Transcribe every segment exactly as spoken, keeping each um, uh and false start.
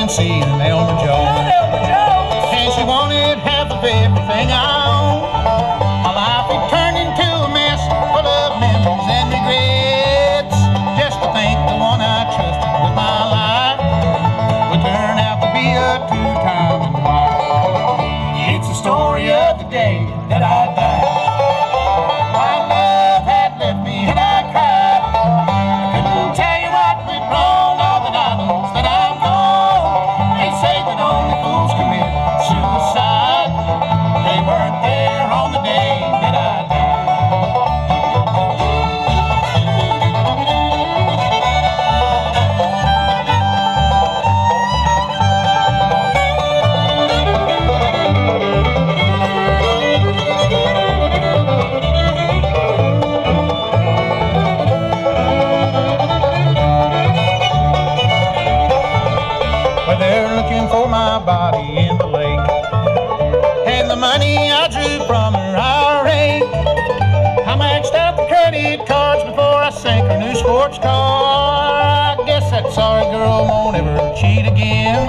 seeing Elmer Jones. And she wanted half of everything I own. My life had turned into a mess full of memories and regrets. Just to think the one I trusted with my life would turn out to be a two-timing wife. It's the story of the day that I died. My love had left me and I cried. I couldn't tell you what went wrong, all that I know is that I'm gone. They say that only fools commit suicide. They weren't there on the day that I died. My body in the lake, and the money I drew from her I R A. I maxed out the credit cards before I sank her new sports car. I guess that sorry girl won't ever cheat again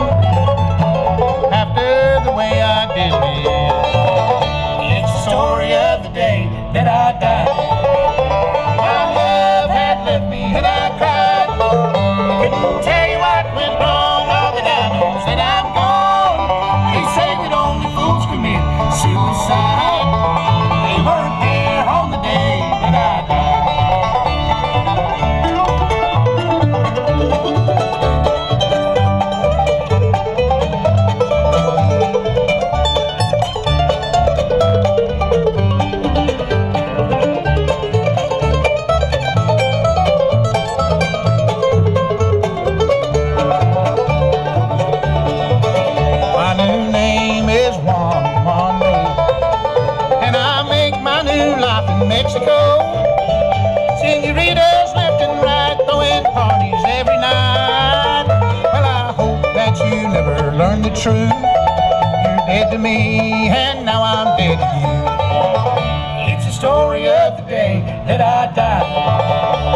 after the way I did it. It's the story of the day that I died. My love had left me and I cried. I couldn't tell you what went wrong, all that I know is that I'm suicide. They weren't there on the day that I died. My new name is Juan. Mexico, senoritas left and right, throwing parties every night. Well, I hope that you never learn the truth. You're dead to me, and now I'm dead to you. It's the story of the day that I died.